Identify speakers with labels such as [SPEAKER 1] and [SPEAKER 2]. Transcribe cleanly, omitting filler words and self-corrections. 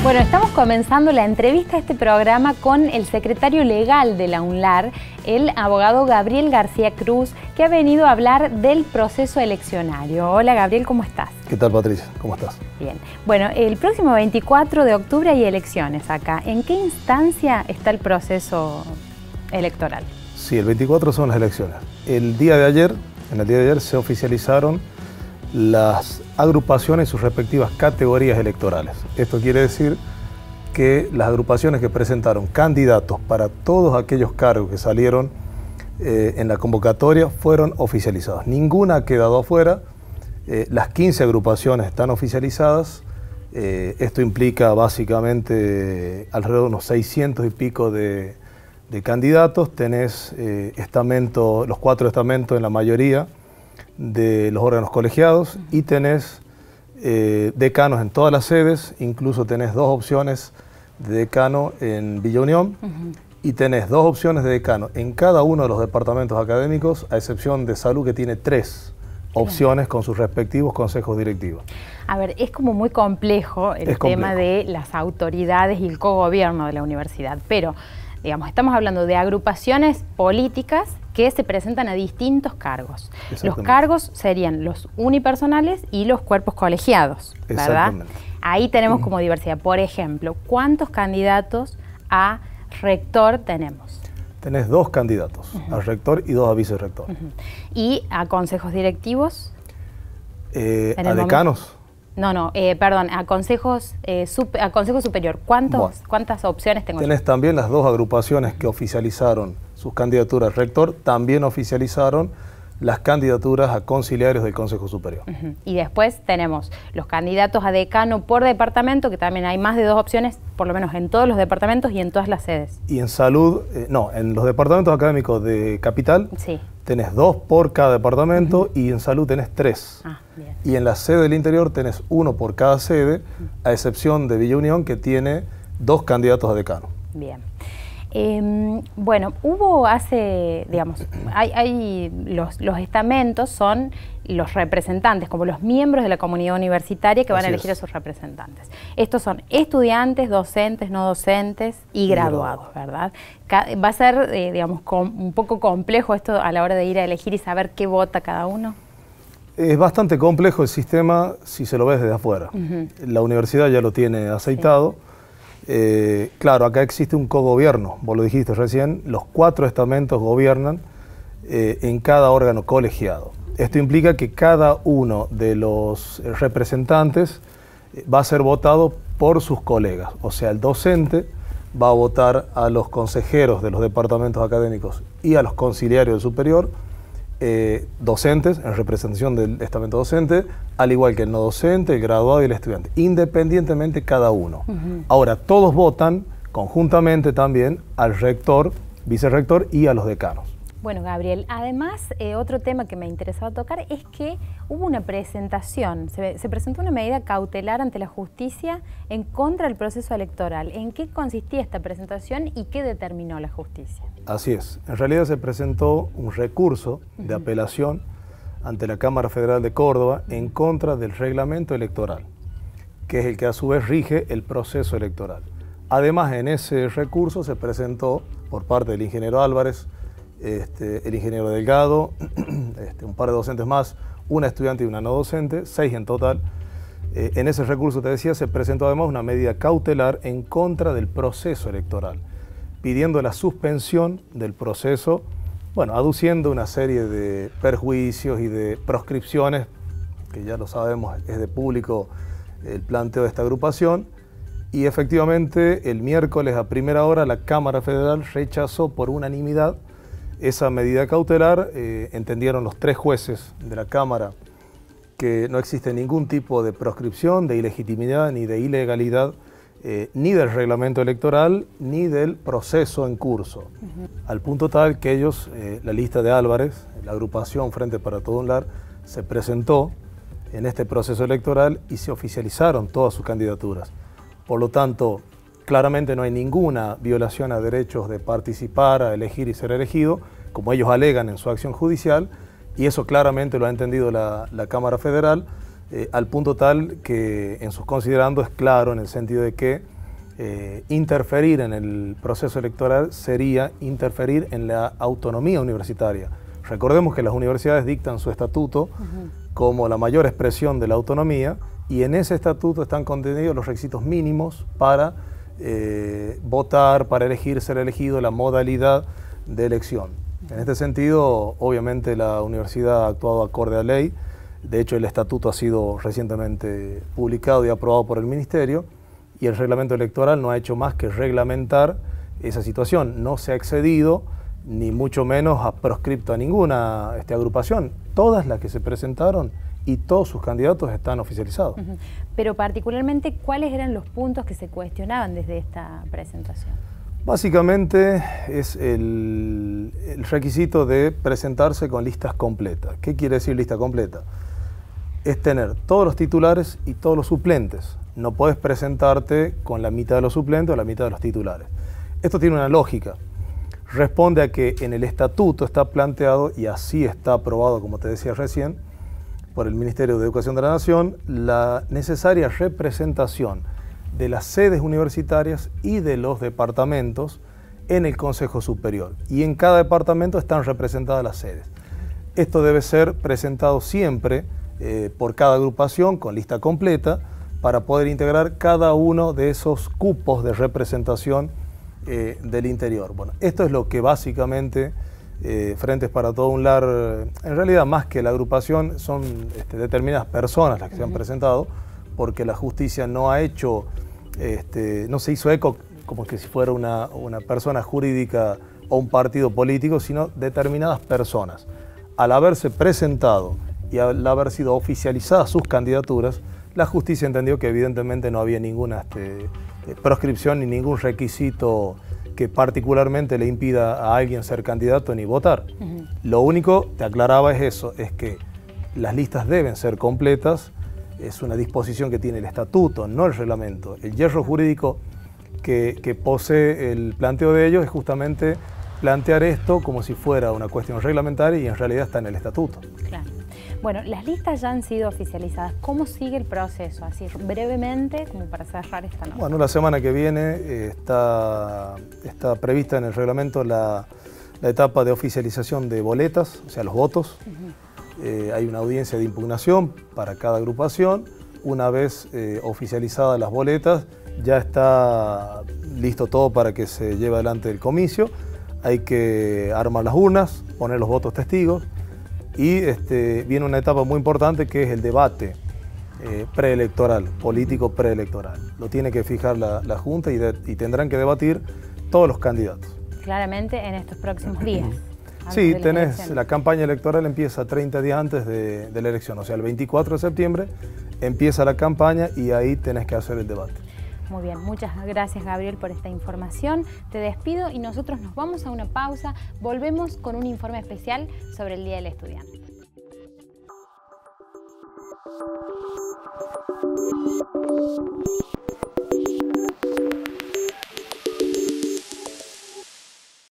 [SPEAKER 1] Bueno, estamos comenzando la entrevista a este programa con el secretario legal de la UNLAR, el abogado Gabriel García Cruz, que ha venido a hablar del proceso eleccionario. Hola Gabriel, ¿cómo estás?
[SPEAKER 2] ¿Qué tal, Patricia? ¿Cómo estás?
[SPEAKER 1] Bien. Bueno, el próximo 24 de octubre hay elecciones acá. ¿En qué instancia está el proceso electoral?
[SPEAKER 2] Sí, el 24 son las elecciones. En el día de ayer se oficializaron las agrupaciones y sus respectivas categorías electorales. Esto quiere decir que las agrupaciones que presentaron candidatos para todos aquellos cargos que salieron en la convocatoria fueron oficializados. Ninguna ha quedado afuera. Las 15 agrupaciones están oficializadas. Esto implica básicamente alrededor de unos 600 y pico de candidatos. Tenés los 4 estamentos en la mayoría de los órganos colegiados y tenés decanos en todas las sedes, incluso tenés 2 opciones de decano en Villa Unión y tenés 2 opciones de decano en cada uno de los departamentos académicos, a excepción de salud, que tiene 3 opciones con sus respectivos consejos directivos.
[SPEAKER 1] A ver, es como muy complejo el tema de las autoridades y el cogobierno de la universidad, pero digamos, estamos hablando de agrupaciones políticas que se presentan a distintos cargos. Los cargos serían los unipersonales y los cuerpos colegiados, ¿verdad? Ahí tenemos como diversidad. Por ejemplo, ¿cuántos candidatos a rector tenemos?
[SPEAKER 2] Tenés 2 candidatos, a rector y 2 a vicerrector.
[SPEAKER 1] ¿Y a consejos directivos?
[SPEAKER 2] ¿A decanos?
[SPEAKER 1] Perdón, a consejo superior. ¿Cuántas opciones tengo?
[SPEAKER 2] Tenés también las 2 agrupaciones que oficializaron sus candidaturas a rector, también oficializaron las candidaturas a conciliarios del Consejo Superior.
[SPEAKER 1] Y después tenemos los candidatos a decano por departamento, que también hay más de 2 opciones, por lo menos en todos los departamentos y en todas las sedes.
[SPEAKER 2] Y en salud, en los departamentos académicos de Capital,
[SPEAKER 1] sí,
[SPEAKER 2] tenés 2 por cada departamento y en salud tenés 3.
[SPEAKER 1] Bien.
[SPEAKER 2] Y en la sede del interior tenés 1 por cada sede, a excepción de Villa Unión, que tiene 2 candidatos a decano.
[SPEAKER 1] Bien. Bueno, hubo los estamentos son los representantes, como los miembros de la comunidad universitaria que van a elegir a sus representantes. Estos son estudiantes, docentes, no docentes y graduados, ¿verdad? ¿Va a ser, un poco complejo esto a la hora de ir a elegir y saber qué vota cada uno?
[SPEAKER 2] Es bastante complejo el sistema si se lo ves desde afuera. La universidad ya lo tiene aceitado. Sí. Claro, acá existe un cogobierno, vos lo dijiste recién, los 4 estamentos gobiernan en cada órgano colegiado. Esto implica que cada uno de los representantes va a ser votado por sus colegas, o sea, el docente va a votar a los consejeros de los departamentos académicos y a los conciliarios del superior, docentes en representación del estamento docente, al igual que el no docente, el graduado y el estudiante, independientemente cada uno. Ahora, todos votan conjuntamente también al rector, vicerrector y a los decanos.
[SPEAKER 1] Bueno, Gabriel, además, otro tema que me interesaba tocar es que hubo una presentación, se presentó una medida cautelar ante la justicia en contra del proceso electoral. ¿En qué consistía esta presentación y qué determinó la justicia?
[SPEAKER 2] Así es. En realidad se presentó un recurso de apelación ante la Cámara Federal de Córdoba en contra del reglamento electoral, que es el que a su vez rige el proceso electoral. Además, en ese recurso se presentó por parte del ingeniero Álvarez, el ingeniero Delgado, un par de docentes más, una estudiante y una no docente, 6 en total. En ese recurso, te decía, se presentó además una medida cautelar en contra del proceso electoral, pidiendo la suspensión del proceso, aduciendo una serie de perjuicios y de proscripciones, que ya lo sabemos, es de público el planteo de esta agrupación, y efectivamente el miércoles a primera hora la Cámara Federal rechazó por unanimidad esa medida cautelar. Entendieron los 3 jueces de la Cámara que no existe ningún tipo de proscripción, de ilegitimidad ni de ilegalidad, ni del reglamento electoral, ni del proceso en curso. Al punto tal que ellos, la lista de Álvarez, la agrupación Frente para Todo UNLAR, se presentó en este proceso electoral y se oficializaron todas sus candidaturas. Por lo tanto, claramente no hay ninguna violación a derechos de participar, a elegir y ser elegido, como ellos alegan en su acción judicial, y eso claramente lo ha entendido la Cámara Federal, al punto tal que en sus considerandos es claro en el sentido de que interferir en el proceso electoral sería interferir en la autonomía universitaria. Recordemos que las universidades dictan su estatuto como la mayor expresión de la autonomía, y en ese estatuto están contenidos los requisitos mínimos para votar, para elegir, ser elegido, la modalidad de elección. En este sentido, obviamente la universidad ha actuado acorde a ley. De hecho, el estatuto ha sido recientemente publicado y aprobado por el Ministerio, y el reglamento electoral no ha hecho más que reglamentar esa situación. No se ha excedido, ni mucho menos ha proscripto a ninguna agrupación. Todas las que se presentaron y todos sus candidatos están oficializados.
[SPEAKER 1] Pero particularmente, ¿cuáles eran los puntos que se cuestionaban desde esta presentación?
[SPEAKER 2] Básicamente es el requisito de presentarse con listas completas. ¿Qué quiere decir lista completa? Es tener todos los titulares y todos los suplentes. No puedes presentarte con la mitad de los suplentes o la mitad de los titulares. Esto tiene una lógica. Responde a que en el estatuto está planteado, y así está aprobado, como te decía recién, por el Ministerio de Educación de la Nación, la necesaria representación de las sedes universitarias y de los departamentos en el Consejo Superior. Y en cada departamento están representadas las sedes. Esto debe ser presentado siempre por cada agrupación con lista completa para poder integrar cada uno de esos cupos de representación del interior. Bueno, esto es lo que básicamente Frentes para Todo Unlar, en realidad más que la agrupación, son determinadas personas las que se han presentado, porque la justicia no ha hecho, no se hizo eco como que si fuera una persona jurídica o un partido político, sino determinadas personas. Al haberse presentado y al haber sido oficializadas sus candidaturas, la justicia entendió que evidentemente no había ninguna proscripción ni ningún requisito que particularmente le impida a alguien ser candidato ni votar. Lo único, te aclaraba, es eso, es que las listas deben ser completas. Es una disposición que tiene el estatuto, no el reglamento. El hierro jurídico que posee el planteo de ellos es justamente plantear esto como si fuera una cuestión reglamentaria, y en realidad está en el estatuto.
[SPEAKER 1] Claro. Bueno, las listas ya han sido oficializadas. ¿Cómo sigue el proceso? Así brevemente, como para cerrar esta nota.
[SPEAKER 2] Bueno, la semana que viene está prevista en el reglamento la etapa de oficialización de boletas, o sea, los votos. Hay una audiencia de impugnación para cada agrupación. Una vez oficializadas las boletas, ya está listo todo para que se lleve adelante el comicio. Hay que armar las urnas, poner los votos testigos, y viene una etapa muy importante que es el debate preelectoral, político preelectoral. Lo tiene que fijar la Junta y tendrán que debatir todos los candidatos.
[SPEAKER 1] Claramente en estos próximos días.
[SPEAKER 2] Sí, la campaña electoral empieza 30 días antes de la elección, o sea, el 24 de septiembre empieza la campaña y ahí tenés que hacer el debate.
[SPEAKER 1] Muy bien, muchas gracias, Gabriel, por esta información. Te despido y nosotros nos vamos a una pausa. Volvemos con un informe especial sobre el Día del Estudiante.